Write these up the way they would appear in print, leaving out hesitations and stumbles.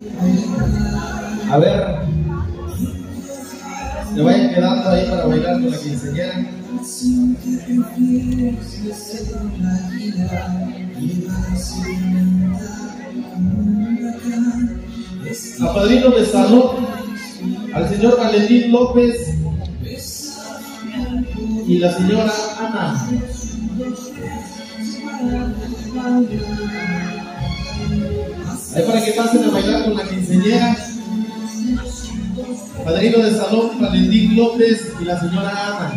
A ver, se vayan quedando ahí para bailar con la quinceañera. A padrino de salón, al señor Valentín López y la señora Ana. Ahí para que pasen a bailar con la quinceañera. Padrino de salón, Valentín López y la señora Ana.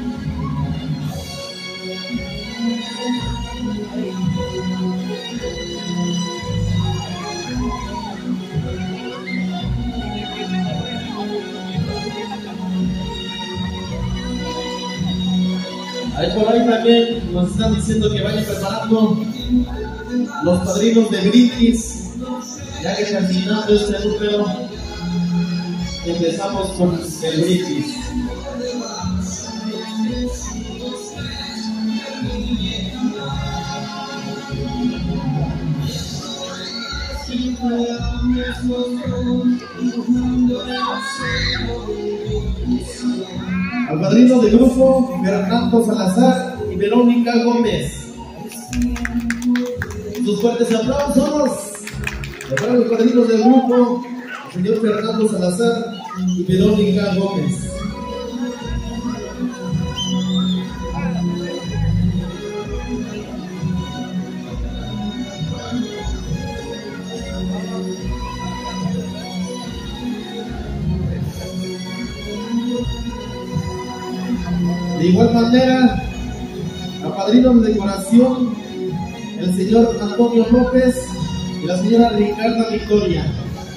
Ahí por ahí también nos están diciendo que vayan preparando los padrinos de brindis. Ya que terminando este número, empezamos con el brindis. Al padrino de grupo, Fernando Salazar y Verónica Gómez. Sus fuertes aplausos para los padrinos del grupo, el señor Fernando Salazar y Verónica Gómez. De igual manera, a padrinos de decoración, el señor Antonio López y la señora Ricarda Victoria.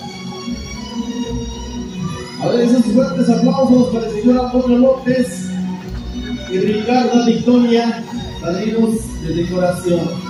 A ver, esos fuertes aplausos para el señor Antonio López y Ricarda Victoria, padrinos de decoración.